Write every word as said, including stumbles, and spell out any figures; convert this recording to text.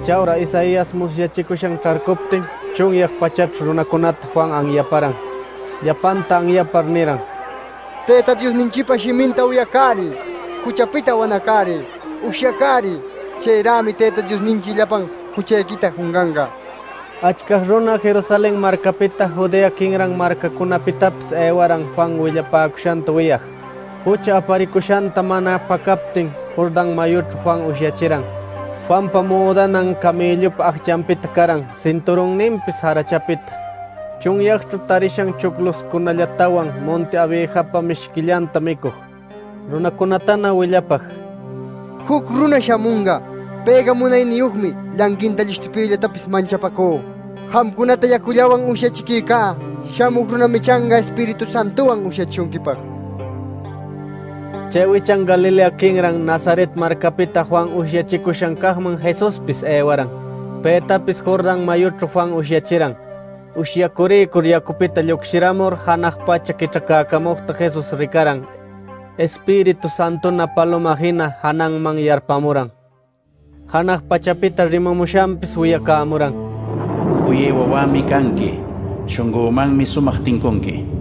Chawra Isaías musyachikushan tarkuptin chunyak pachat runakunata Juan anyaparan. Yapanta anyapar niran. Teta Dios ninchipa shiminta uyakari, kuchapita wanakari, ushakari, cheirami teta Dios ninchillapan kuchaykita hunganga. Achkaq runa Jerusalén markapita Judea kinran markakunapitapas ewaran Juan willapakushanta wiyaq. Hucha aparikushanta mana pakaptin Jordan mayuchu Juan usyachiran. Juanpa mudanan camillupa aqchampita karan, cinturunninpis harachapita. Chunyaqchu tarishan chukluskunallatawan monte abejapa mishkillanta mikuq. Runakunatana willapaq. Huk runa shamunga, pega munayniyuqmi llankinta llistupillatapis manchapako. Hamkunata yakullawan usyachikiyqa, shamuq runami changa Espiritu Santuwan usyachishunkipak. Chewichan Galilea kinran Nazaret markapita Juan usyachikushankaqman Jesuspis ewaran. Petapis Jordan mayuchu Juan usyachiran. Usyakurikur yakupita llukshiramur hanaq pacha kich'akakamuqta Jesus rikaran. Espiritu Santuna paloma hina hananman yarpamuran. Hanaq pachapita rimamushanpis wiyakamuran. Uye wawami kanki, shungumanmi sumaq tinkunki.